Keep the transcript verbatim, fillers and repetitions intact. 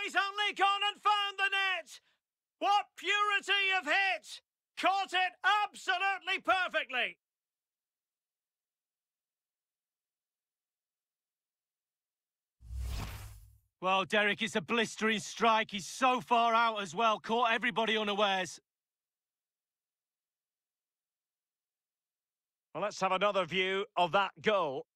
he's only gone and found the net! What purity of hit! Caught it absolutely perfectly! Well, Derek, it's a blistering strike. He's so far out as well. Caught everybody unawares. Well, let's have another view of that goal.